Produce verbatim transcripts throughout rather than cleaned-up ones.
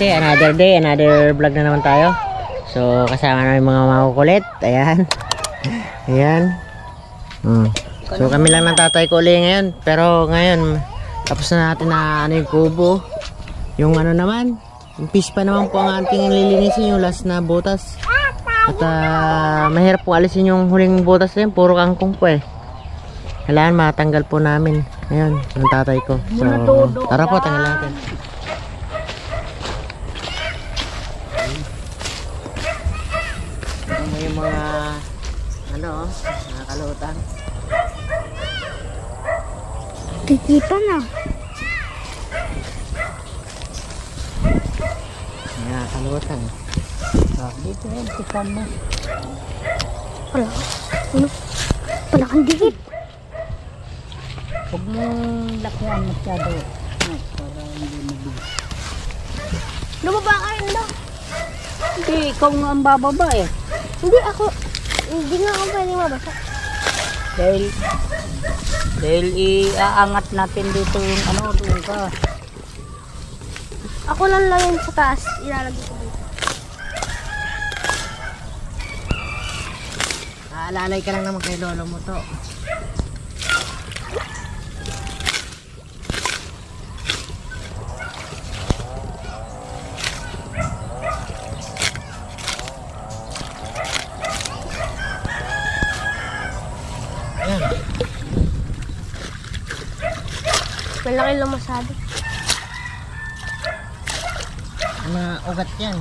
kasi another day, another vlog na naman tayo. So kasama namin mga makukulit. Ayan. Ayan. Hmm. So kami lang ng tatay ko ulit ngayon. Pero ngayon tapos na natin na ano yung kubo. Yung ano naman, yung fish pa naman po ang ating lilinisin, yung last na butas. At uh, mahirap po alisin yung huling butas na yun, puro kangkong po eh. Kailangan matanggal po namin. Ayun, ng tatay ko. So, tara po, tanggal natin. Ito mo yung mga ano, mga kalutan. Kikita na. Mga kalutan. Ah, dito yan, kitan mo. Wala. Ano? Wala kang dikit. Huwag mong lakihan masyado. No, para hindi mabigat. Lumaba ka rin daw. Hindi, ikaw nga ang bababa eh. Hindi ako. Hindi nga ako pwede mabasa. Dahil, dahil iaangat natin dito yung ano, doon ka. Ako lang lang yun sa taas. Ilalagay ko dito. Aalalay ka lang naman kay lolo mo to. Ayan. Malaki lumasado. Mga ugat yan.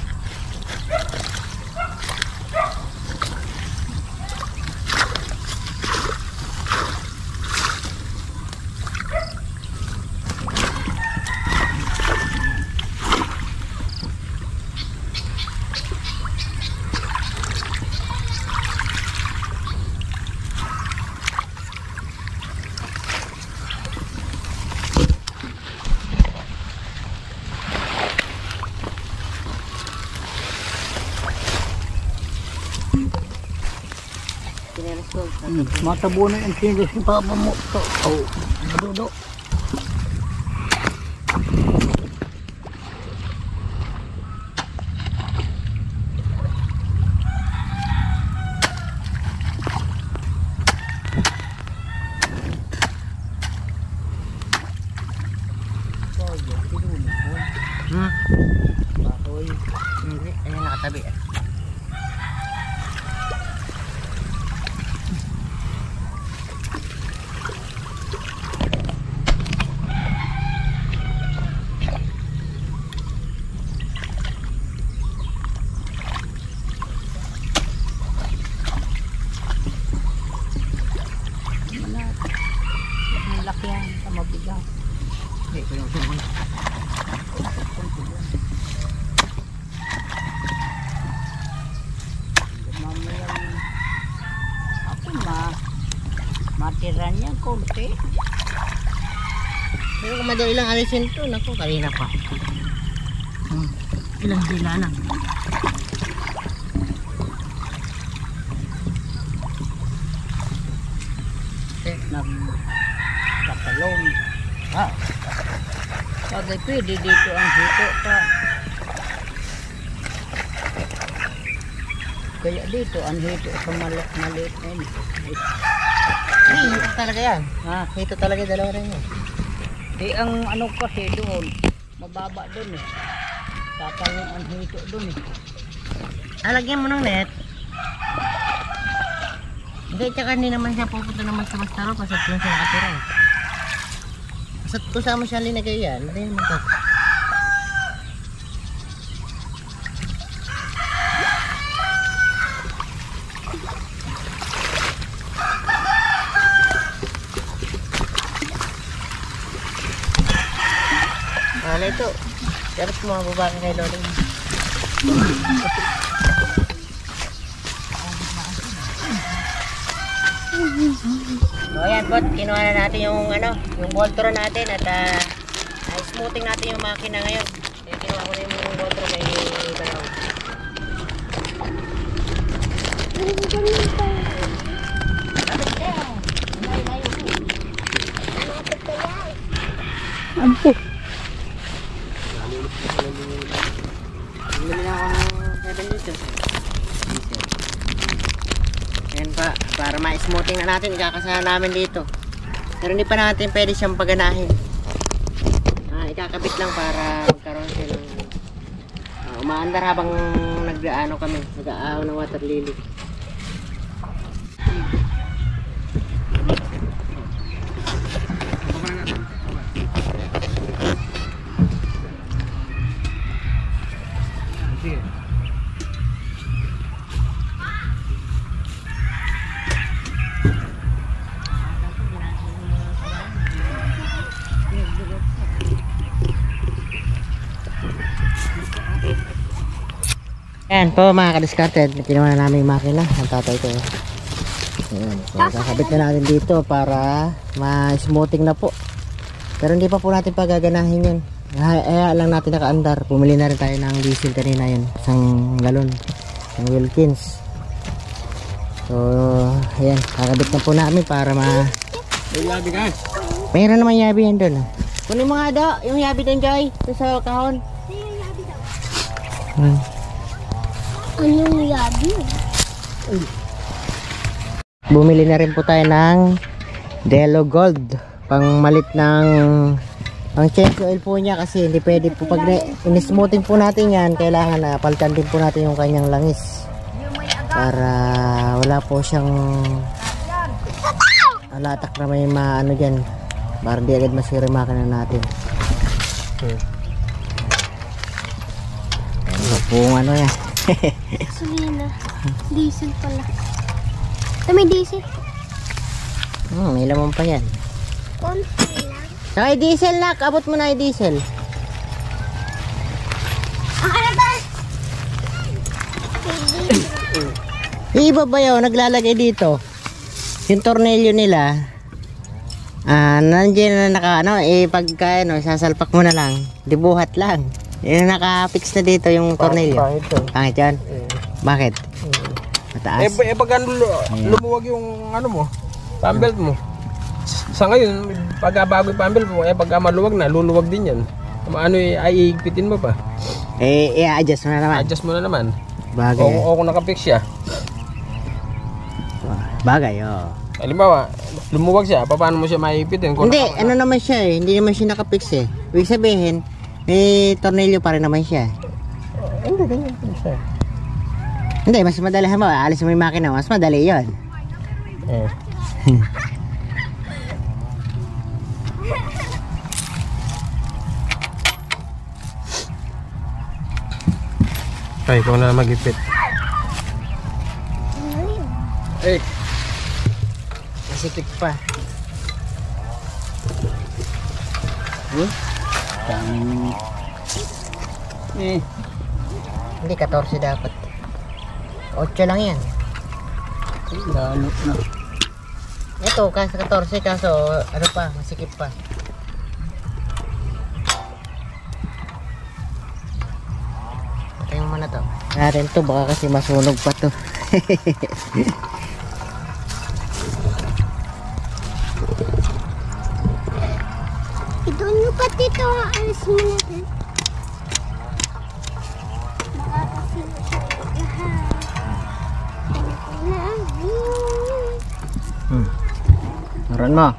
Hmm, matabunan ang sinis ni Papa mo. So, oh, madudo. Hmm. Bakoy. Hindi, ayan nakatabi. Lakihan sa mabigat. Hindi ko yung sumun. Mamayang ako ma matira niya konti. Pero kung madali lang alisin to, naku, kanina pa. Hmm. Ilang dila lang. Eh, nag katalong. Ah. Bagay pwede dito ang hito pa. Kaya dito ang hito sa maliit maliit na yun. Hindi, ito talaga yan. Ha? Ito talaga dalawa rin yan. Di ang ano kasi doon, mababa doon eh. Tatalong ang hito doon eh. Alagyan mo ng net. Hindi, tsaka hindi naman siya pupunta naman sa bastaro. Pasat lang siya nakatira eh. Pasat ko sama siya linagay yan. Hindi naman ka. Wala ito. Dapat mga babae kay lolo. So ayan po, kinuha na natin yung ano, yung Voltron natin at uh, uh, smoothing natin yung makina ngayon. Kaya kinuha ko na yung Voltron na yung galaw. Ampo. dito. Diesel. Ayan pa, para ma-smoothing na natin, ikakasana namin dito. Pero hindi pa natin pwede siyang paganahin. Ah, ikakabit lang para magkaroon siya ng uh, umaandar habang nag-ano kami, nag-aaw ng water lily. Ayan po mga kadiscarded, kinuha na namin yung makina ng tatay ko. Ayan, so kakabit na natin dito para ma-smoothing na po. Pero hindi pa po natin pagaganahin yun. Kaya lang natin nakaandar. Pumili na rin tayo ng diesel kanina yun, isang galon ng Wilkins. So ayan, kakabit na po namin para ma... May yabi guys. Mayroon naman yabi yan doon. Kunin mo nga daw yung yabi doon, Joy, sa kahon. Ayan. Anong yabi? Bumili na rin po tayo ng Delo Gold pang malit ng ang change oil po niya kasi hindi pwede po pag in-smoothing po natin yan, kailangan na palitan din po natin yung kanyang langis para wala po siyang alatak na may maano dyan para di agad masira yung makina natin. Hmm. Ano po ano yan. Gasolina. Diesel pala. Ito may diesel. Hmm, may laman pa yan. Konti lang. Saka yung diesel nak, abot mo na yung diesel. Ang ano ba? Yung iba ba yun, naglalagay dito. Yung tornilyo nila, ah, nandiyan na naka, ano, eh, pagka, ano, sasalpak mo na lang, dibuhat lang. Yung naka-fix na dito yung tornilyo. Pangit to. Pangit yun? Eh, Bakit? eh, Mataas? eh pag ano, lumuwag yung ano mo, pambelt mo. Sa ngayon, pag bago yung pambelt mo, eh pag maluwag na, luluwag din yan. Ano eh, ay iigpitin mo pa. Eh, i-adjust mo na naman. Adjust mo na naman. Bagay. O, o kung nakapix siya. Bagay, oh. Halimbawa, lumuwag siya, paano mo siya maiipitin? Kung Hindi, naka- ano naman siya eh. Hindi naman siya nakapix eh. Ibig sabihin, may tornilyo pa rin naman siya. Hindi, ganyan din siya. Hindi, mas madali mo. Alis mo yung makina, mas madali yun. Eh. Ay, ikaw na mag-ipit. Eh, Masipik pa. Hmm? eh. Hindi, fourteen dapat. eight lang yan. Lalo na. Ito, kasi fourteen kaso, ano pa, masikip pa. Patayin mo na to. Natin to, baka kasi masunog pa to. Ito nyo pa dito. Alis mo natin. Baka kasi lahat. Hmm. Naroon mo.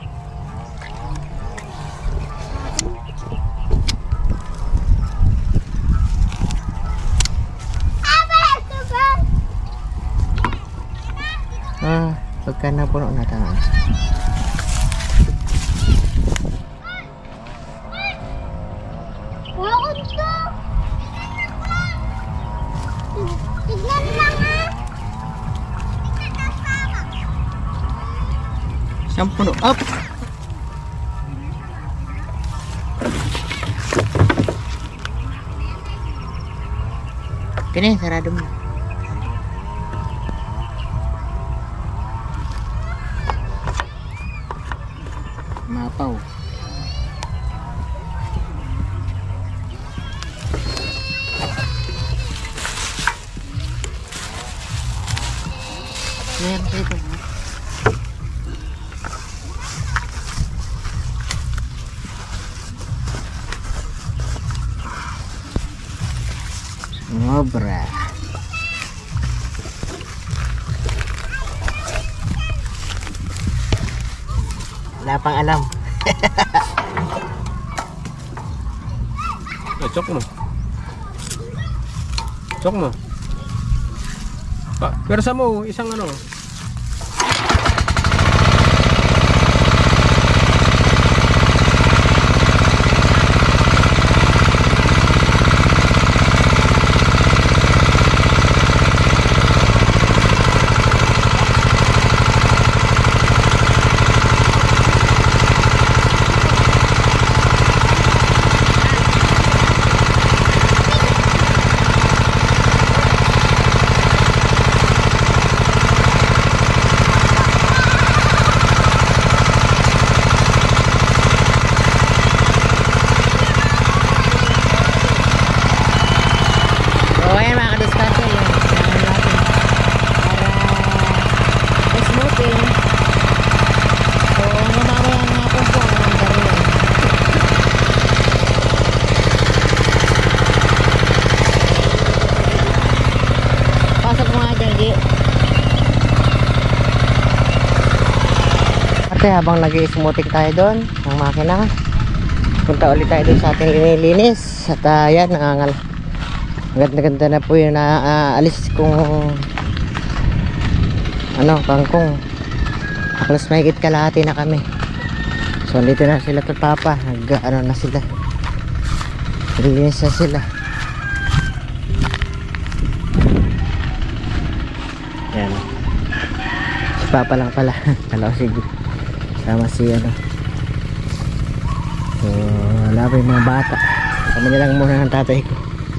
Ah, pagka napuno na tama. Wow, ito. Tignan lang ha. Siyang puno. Up! Kini, sarado mo. Mapaw. Meron dito. Ngobra. Wala pang alam. Ah, chok mo. Chok mo. Pa, pero sa mo, isang ano. Habang nag-i-smoothing tayo doon ng makina, punta ulit tayo doon sa ating linilinis. At uh, yan, nangangal ganda-ganda na po yung naalis kong ano, kangkong. Halos mahigit kalahati na kami. So dito na sila to papa, nag ano na sila, nililinis na sila. Yan, si papa lang pala. Kala ko sige sama si ano. So wala pa yung mga bata, kami na lang muna ng tatay ko.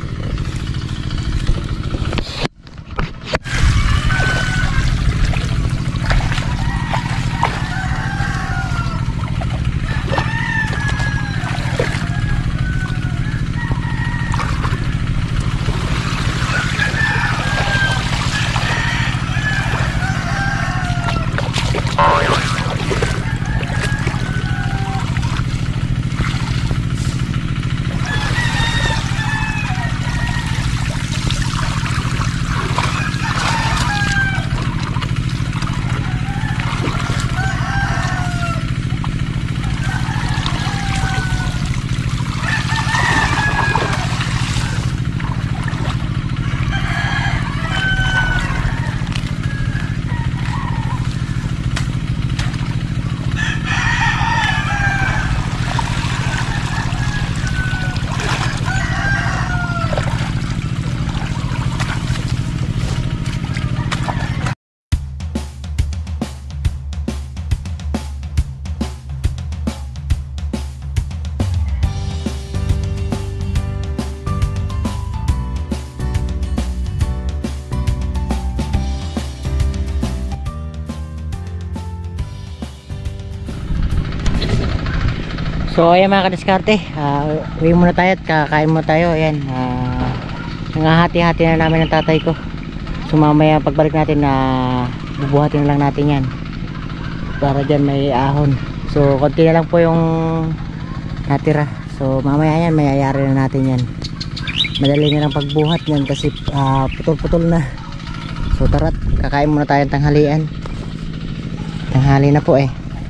So ayan mga kadiskarte, uh, uwi muna tayo at kakain muna tayo. Ayan, uh, nangahati-hati na namin ng tatay ko. So mamaya pagbalik natin na uh, bubuhatin na lang natin yan para dyan may ahon. So konti na lang po yung natira. So mamaya yan, mayayari na natin yan. Madali na lang pagbuhat yan kasi uh, putol-putol na. So tara't kakain muna tayo ng tanghalian. Tanghali na po eh.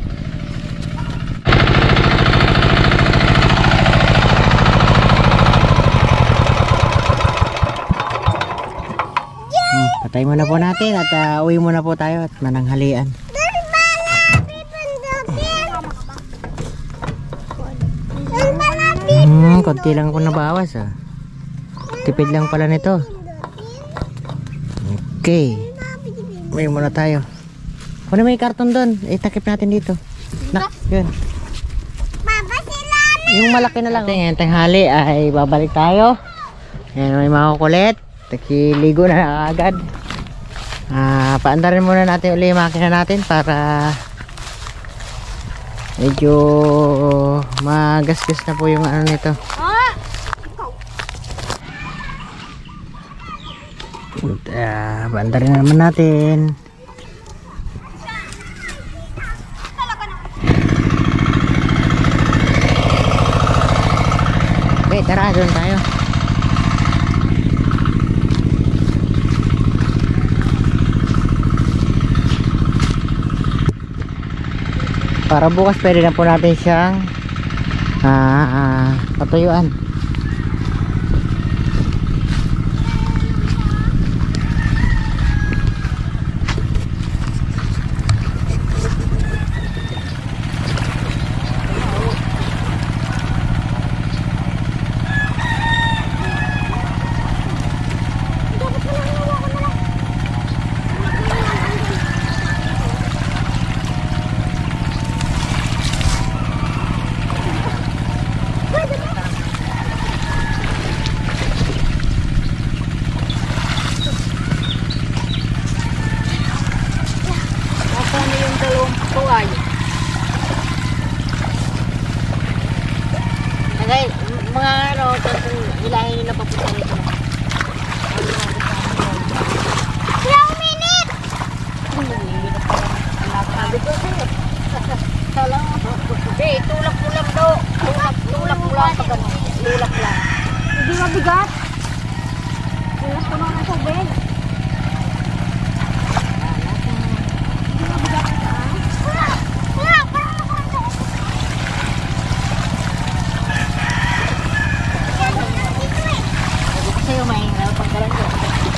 Patay muna po natin at uh, uwi muna po tayo at mananghalian. Hmm, konti lang po nabawas ah. Tipid lang pala nito. Okay, uwi muna tayo. Kung may karton doon, itakip natin dito. Nak, yun. Yung malaki na lang. Ngayon tanghali ay babalik tayo. Ayan, may makukulit. Takiligo na agad. Ah, paandarin muna natin ulit yung makina natin para medyo magasgas na po yung ano nito. Ah, paandarin na naman natin. Okay, tara, doon tayo. Para bukas pwede na po natin siyang ah, ah, patuyuan. Ako na yung dalawang tuway. Okay, mga ano, hilahin nila papunta rito. Ilang minute? Sabi ko sa'yo. Salang ako. Hindi, tulak mo lang daw. Tulak, tulak mo lang. Tulak lang. Hindi mabigat. Tulas ko mga tubig. Hindi mabigat ka. Wala! Wala! Parang ako. Sabi ko sa'yo, may pagkalan ko.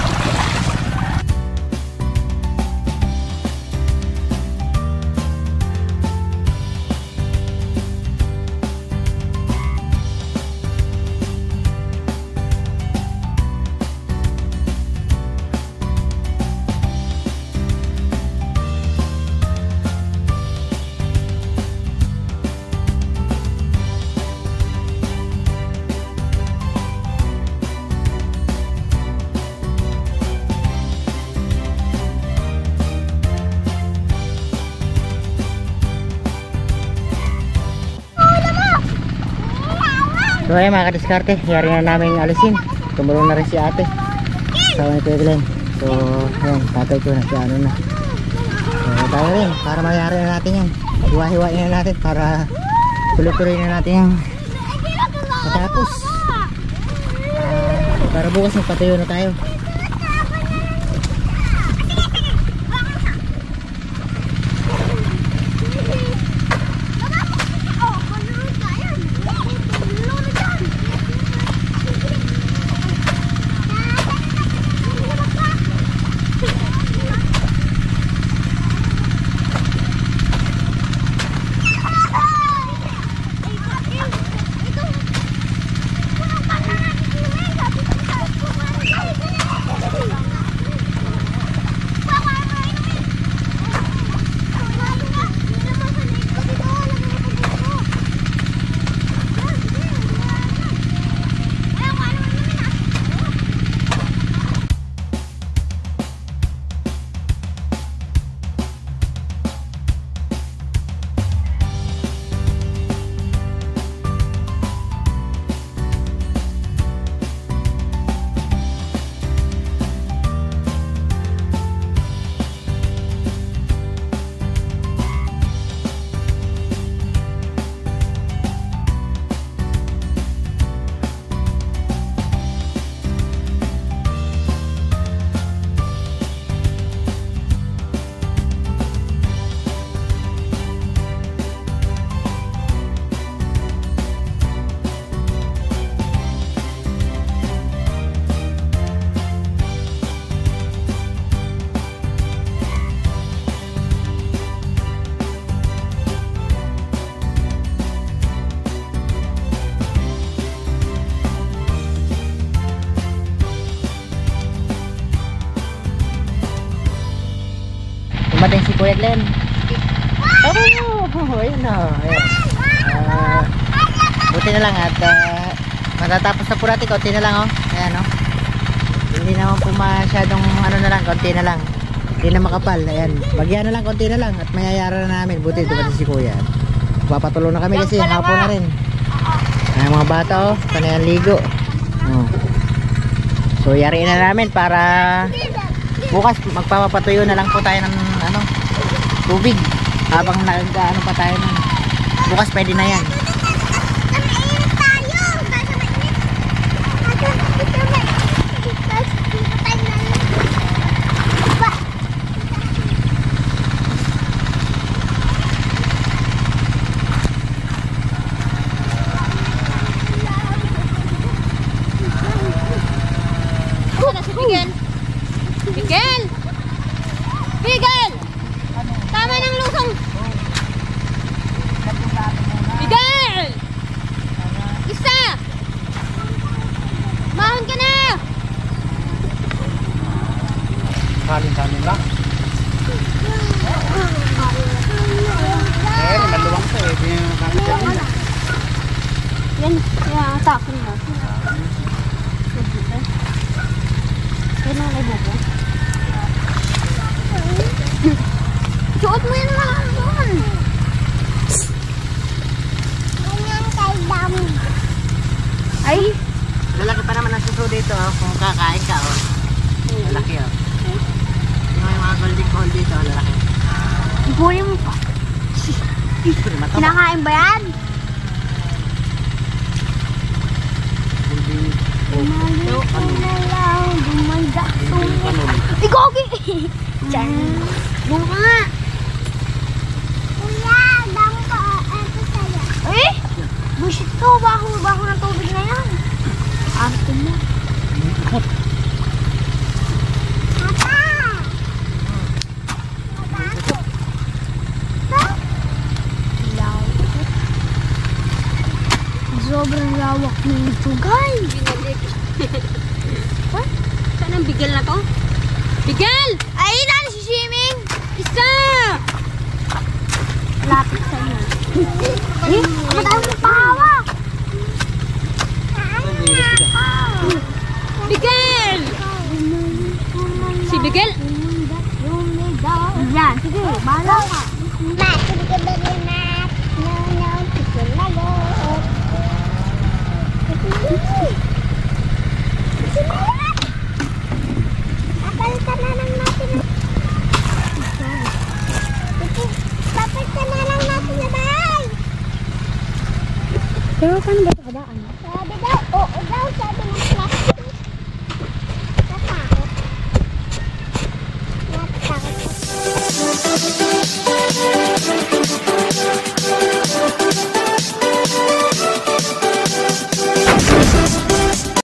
So ayun mga kadiskarte, yari na namin alisin. Tumulong na rin si ate. Sawa ni Kuya Glenn. So ayun, tatay ko na si ano na. So tayo rin, para mayari na natin yan. Hiwa-hiwain na natin para tuloy-tuloy na natin yung matapos. Uh, para bukas magpatayo na tayo. Dumating si Kuya Glenn. Oh, ayun na. Ayun. Uh, buti na lang at uh, matatapos na po natin. Konti na lang oh. Ayan oh. Hindi naman po masyadong ano na lang. Konti na lang. Hindi na makapal. Ayan. Bagyan na lang. Konti na lang. At mayayara na namin. Buti dumating si Kuya. Papatuloy na kami kasi hapon na rin. Ayan mga bata oh. Kanayan ligo. Oh. So yariin na namin para bukas magpapatuyo na lang po tayo ng ano, tubig habang nag-ano pa tayo nun. Bukas pwede na yan. Salin-salin lang. Eh, maluwang to eh. Hindi nyo nakakasal na. Yan, yan, tapon na. Yan ang ibubo. Suot mo yan lang doon. Ganyan kay dam. Ay, Lalaki pa naman ang suso dito oh, kung kakain ka oh. Lalaki oh. Yung mga golden gold dito, lalaki. ibunin mo pa. Mataba. Kinakain ba yan? Umalik ko na lang, gumanda sumit. Igogi! Diyan. Doon ka nga. Kuya, damo ka. Ito sa'yo. Eh? Bullshit to. Baho, baho ng tubig na yan. Arte mo. Papa! Papa? Pa? Lawak. Sobrang lawak ng ito, guys. Binalik. What? Saan ang bigel na to? Bigel! Ay, na si swimming. Isa! Lapit sa'yo. Eh, ako tayo magpahawa. Bigel! Si Bigel? Yan, sige, bahala ka. Mat, sige ka ba rin, Mat? No, no, sige na,